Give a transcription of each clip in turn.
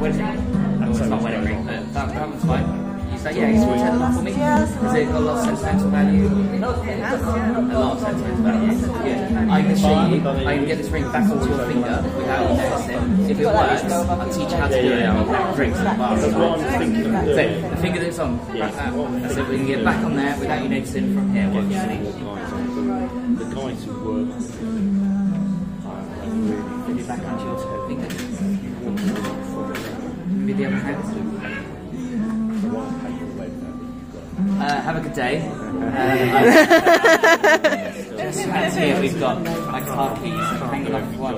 wedding. Oh, it's not wedding ring, but that one's fine. He's like, yeah, he's going to take them off for me. Has it got a lot of sentimental value? A lot of sentimental value. Yeah. I can show you, I can get this ring back onto your finger without you noticing. If it works, I'll teach you how to do it. I'll have drinks and bars. So the finger that's on, so we can get back on there without you noticing from here. What you see. The guys who work. Put it back onto your toe finger. Maybe the other hand. Have a good day. Just hands here, we've got my car keys hanging off one.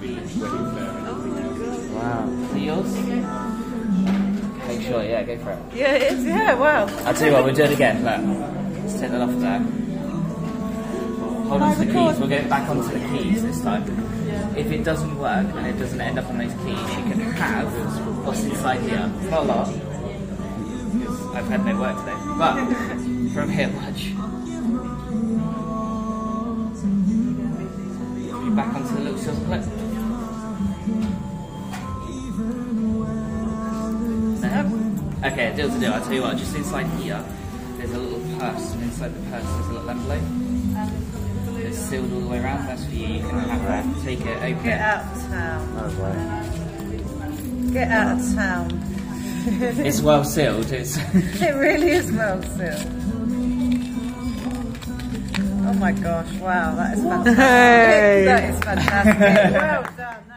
Wow. Are they yours? Make sure, yeah, go for it. Yeah, it is, yeah, wow. I'll tell you what, we'll do it again. Look, let's take that off there. Hold on to the keys, we'll get back onto the keys this time. If it doesn't work and it doesn't end up on those keys, you can have what's inside here. It's not a lot. I've had no work today, but from here, watch. You're back onto the little silver clip. Okay, deal to do. I'll tell you what, just inside here, there's a little purse, and inside the purse there's a little envelope. It's sealed all the way around, that's for you. You can have that, take it, open it. Get out of town. Get out of town. It's well sealed. It really is well sealed. Oh my gosh, wow, that is fantastic. That is fantastic. Well done.